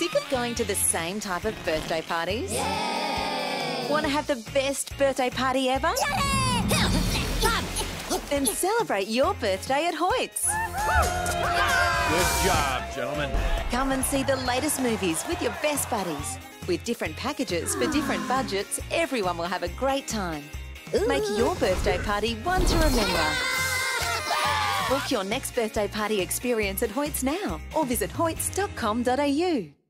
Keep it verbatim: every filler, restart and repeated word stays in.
Sick of going to the same type of birthday parties? Yay! Want to have the best birthday party ever? Then celebrate your birthday at HOYTS. Good job, gentlemen. Come and see the latest movies with your best buddies. With different packages for different budgets, everyone will have a great time. Make your birthday party one to remember. Book your next birthday party experience at HOYTS now or visit hoyts dot com dot a u.